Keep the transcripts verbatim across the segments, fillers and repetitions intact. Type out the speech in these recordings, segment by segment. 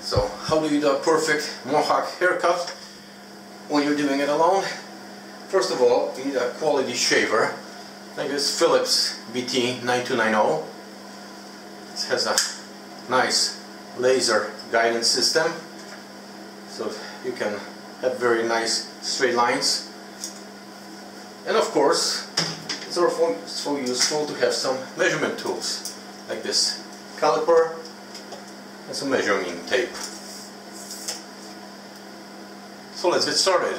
So how do you do a perfect mohawk haircut when you're doing it alone? First of all, you need a quality shaver like this Philips B T nine two nine zero. It has a nice laser guidance system, so you can have very nice straight lines. And of course, it's also so useful to have some measurement tools like this caliper and some measuring tape. So let's get started.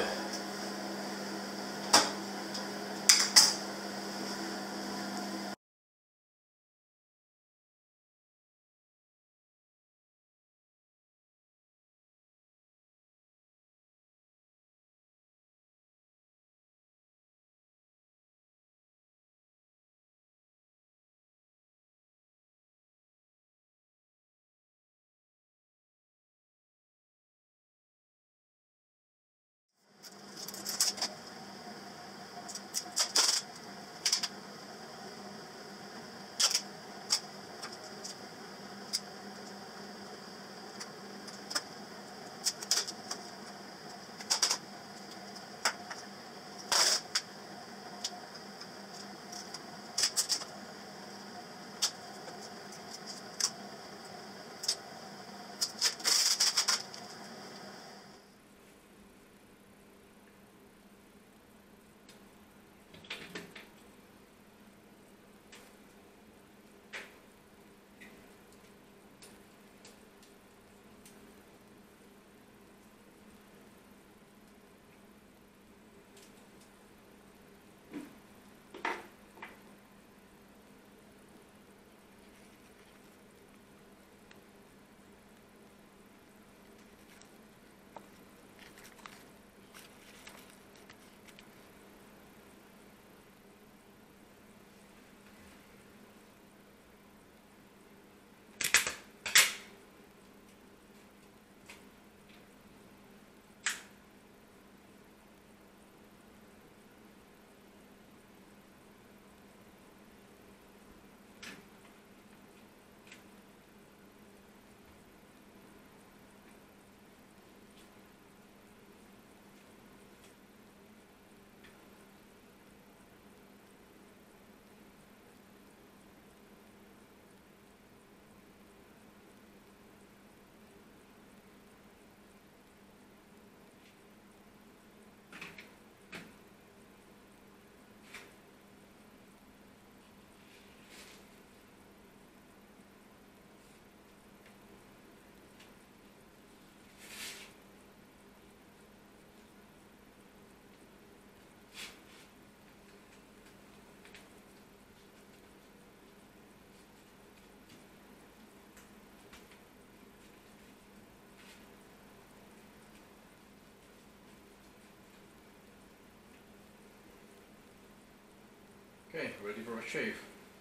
Okay, ready for a shave.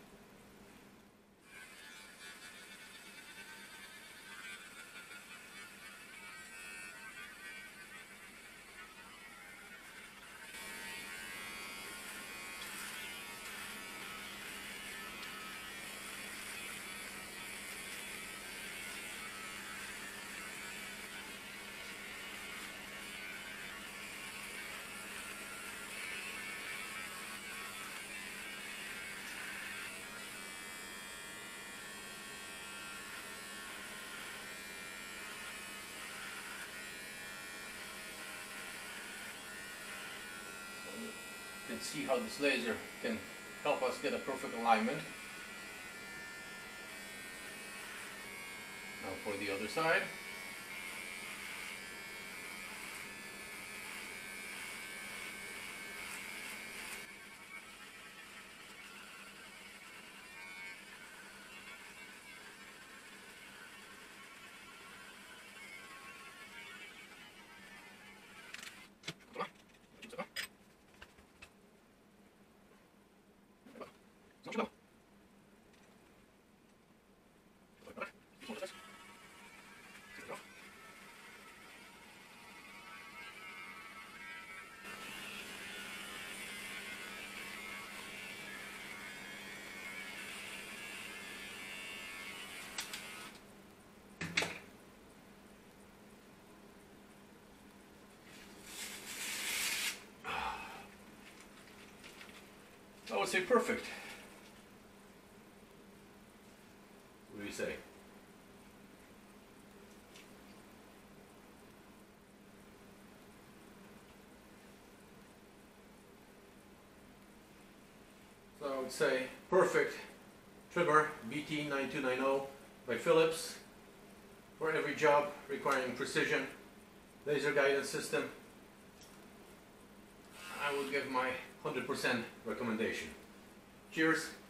You can see how this laser can help us get a perfect alignment. Now for the other side. I would say perfect. What do you say? So I would say perfect trimmer B T nine two nine zero by Philips for every job requiring precision laser guidance system. I would give my one hundred percent recommendation. Cheers!